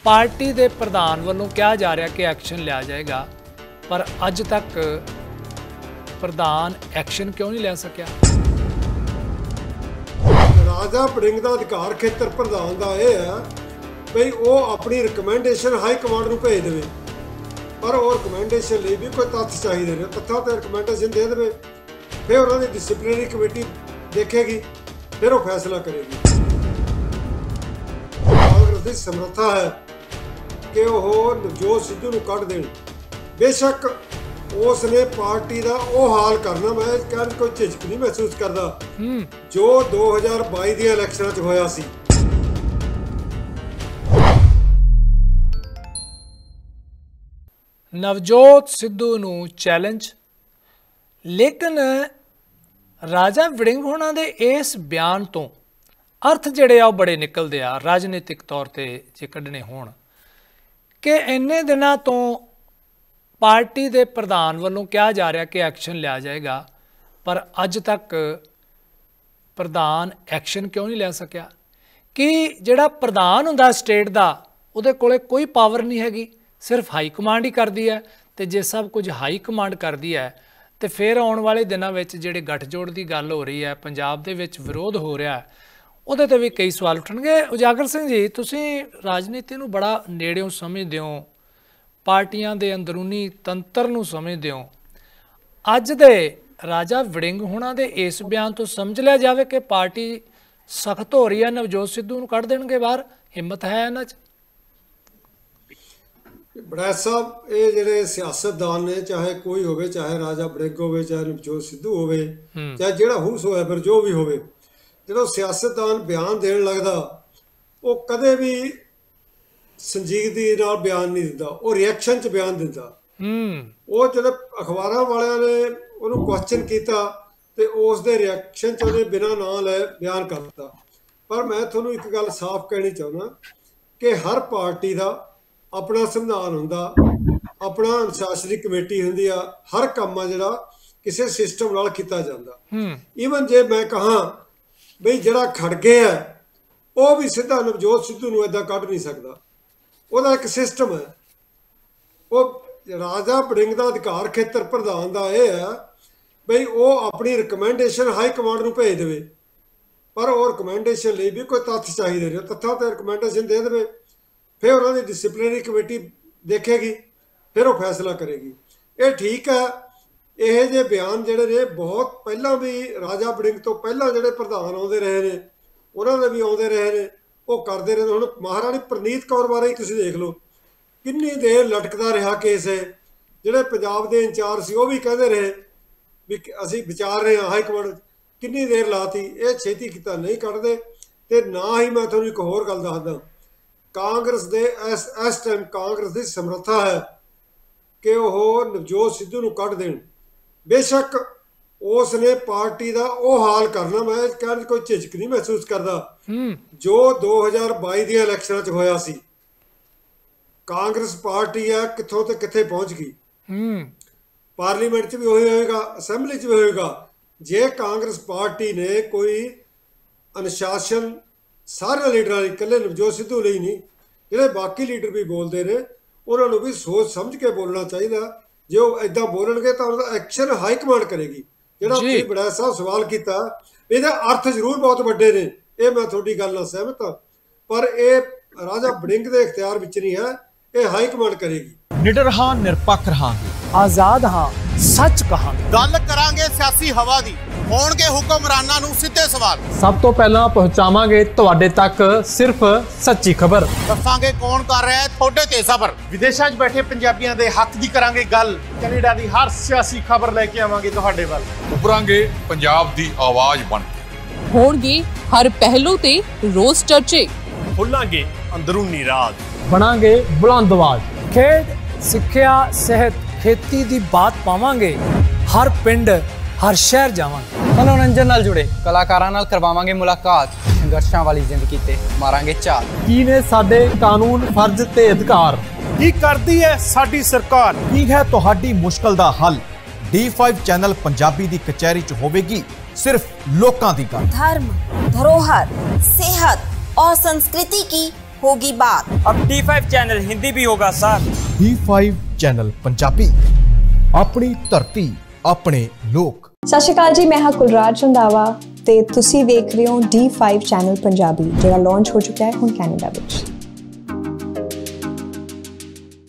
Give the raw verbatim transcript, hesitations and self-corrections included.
Party के प्रधान वालों कहा जा रहा कि एक्शन लिया जाएगा, पर अज तक प्रधान एक्शन क्यों नहीं ले सकिया? राजा वड़िंग का अधिकार खेतर प्रधान का यह है बई वो अपनी रिकमेंडेशन हाई कमांड को भेज दे, पर वो रिकमेंडेशन लिए भी कोई तथ्य चाहिए ने, तथ्यों पर रिकमेंडेशन दे दे, फिर उन्होंने डिसिप्लिनरी कमेटी देखेगी, फिर वो फैसला करेगी। कांग्रेस की समर्था है कि वह नवजोत सिद्धू को कढ़ देन। बेशक उसने पार्टी का वह हाल करना, मैं कहने कोई झिझक नहीं महसूस करता जो दो हज़ार बाई दी इलैक्शन च होया सी। नवजोत सिद्धू नूं चैलेंज, लेकिन राजा वड़िंग होना दे इस बयान तो अर्थ जिहड़े आ बड़े निकलदे आ राजनीतिक तौर ते जे कढने होण कि इन्ने दिनां तो पार्टी के प्रधान वालों कहा जा रहा कि एक्शन लिया जाएगा, पर अज तक प्रधान एक्शन क्यों नहीं ले सकिया? कि जिहड़ा प्रधान हुंदा स्टेट का उहदे कोले कोई पावर नहीं हैगी, सिर्फ हाई कमांड ही करदी है। तो जे सब कुछ हाई कमांड करदी है तो फिर आने वाले दिनों में जिहड़े गठजोड़ की गल हो रही है, पंजाब दे विच विरोध हो रहा है, उहदे ते भी कई सवाल उठणगे। उजागर सिंह जी, तुसीं राजनीति नूं बड़ा नेड़ियों समझदे हो, पार्टियां दे अंदरूनी तंत्र नूं समझदे हो, अज दे राजा वड़िंग होना दे इस बयान तो समझ लिया जाए कि पार्टी सख्त हो रही है, नवजोत सिद्धू नूं कढ़ देणगे बाहर? हिम्मत है इन्हां च? बड़ैच साहब, ये जिहड़े सियासतदान ने, चाहे कोई होवे, चाहे राजा वड़िंग होवे, चाहे नवजोत सिद्धू होवे, चाहे जिहड़ा हुस होया फिर जो भी होवे, जो सियासतदान बयान देण लगदा वो कदे भी संजीदगी नाल बयान नहीं दिंदा, वो रिएक्शन च बयान दिंदा। वो जो अखबारां वालियां ने उहनूं क्वेश्चन कीता ते उस दे रिएक्शन च उहने बिना नां लै बयान करता। पर मैं तुहानूं एक गल साफ कहनी चाहुंदा कि हर पार्टी का अपना संविधान हुंदा, अपना अनुशासनिक कमेटी हुंदी आ, हर काम आ जिहड़ा किसी सिस्टम नाल कीता जांदा। ईवन जे मैं कहां बई जिहड़ा खड़गे है वो भी सीधा नवजोत सिद्धू नूं इदां कढ नहीं सकदा, ਉਹਦਾ एक सिस्टम है। वो राजा वड़िंग का अधिकार खेतर प्रधान का यह है बई वो अपनी रिकमेंडेशन हाई कमांड को भेज दे, पर वो रिकमेंडेशन लिए भी कोई तथ्य चाहिए ने, तथ्यों पर रिकमेंडेशन दे दे, फिर उन्होंने डिसिप्लिनरी कमेटी देखेगी, फिर वो फैसला करेगी। ये ठीक है। यह जे बयान जिहड़े ने बहुत पहला भी राजा वड़िंग तो पहला जिहड़े प्रधान आउंदे रहे ने, उन्होंने भी आउंदे रहे ने, वो करते रहे। हुण महाराणी प्रनीत कौर बारे ही तुसीं देख लो, किन्नी देर लटकदा रहा केस है। जिहड़े पंजाब के इंचार्ज सी वो भी कहते रहे भी असीं विचार रहे हाँ हाई कमांड, किन्नी देर लाती। ये छेती किता नहीं कढ़दे। ते ना ही मैं तुहानूं एक होर गल दसदा, कांग्रेस दे इस इस टाइम कांग्रेस की समर्था है कि वह नवजोत सिद्धू नूं कढ़ देण। बेशक उसने पार्टी का वह हाल करना, मैं कहने कोई झिझक नहीं महसूस करता जो दो हज़ार बाई दी इलैक्शन च होया सी। कांग्रेस पार्टी है कित्थों ते कित्थे पहुंच गई, पार्लीमेंट च भी वही होएगा, असैंबली च भी होएगा। जे कांग्रेस पार्टी ने कोई अनुशासन सारे लीडर इकल्ले नवजोत सिद्धू लिए नहीं, जिहड़े बाकी लीडर भी बोलते हैं, उन्होंने भी सोच समझ के बोलना चाहिए। जो इदां बोलणगे तो उनका एक्शन हाई कमांड करेगी। जिहड़ा तुसीं बड़ैच साहब सवाल किया, इहदे अर्थ जरूर बहुत वड्डे ने, ये मैं तुहाडी गल नाल सहमत हाँ, पर यह राजा वड़िंग दे इख्तियार विच नहीं है, ये हाई कमांड करेगी। निडर हाँ, निरपक्ष रहांगे, आजाद हाँ, सच कहांगे, गल करांगे सियासी हवा दी, होणगे हुक्मरानां नूं सीधे सवाल। सब तो पहला पहुंचावांगे तुहाडे तक सिर्फ सच्ची खबर, दसांगे कौन कर रहा है थोड़े ते सबर। विदेशां 'च बैठे पंजाबियों के हक की करांगे गल, कैनेडा की हर सियासी खबर लेके आवांगे तुहाडे वल। उभरांगे पंजाब दी आवाज बन के, होणगे हर पहलू ते रोज चर्चे, खोलांगे अंदरूनी राज, बनांगे बुलंद आवाज। खेड, सिक्ख्या, सेहत, खेती की बात पावांगे, हर पिंड हर शहर जावांगे। मनोरंजन नाल जुड़े कलाकारां नाल करवावांगे मुलाकात, संघर्षां वाली जिंदगी ते मारांगे चाल। की ने साडे कानून, फर्ज ते अधिकार, की करदी है साडी सरकार, की है तुहाडी मुश्किल दा हल। डी फाइव चैनल पंजाबी दी कचहरी च होवेगी सिर्फ लोकां दी गल। धर्म, धरोहर, सेहत और संस्कृति की होगी बात। अब डी फाइव चैनल हिंदी भी होगा sir. D five channel Punjabi, अपनी धरती अपने लोक। सत श्री अकाल जी, मैं हाँ कुलराज रंधावा ते तुसी वेख रहे हो डी फाइव चैनल पंजाबी, जिहड़ा लॉन्च हो चुका है हुण कैनेडा विच।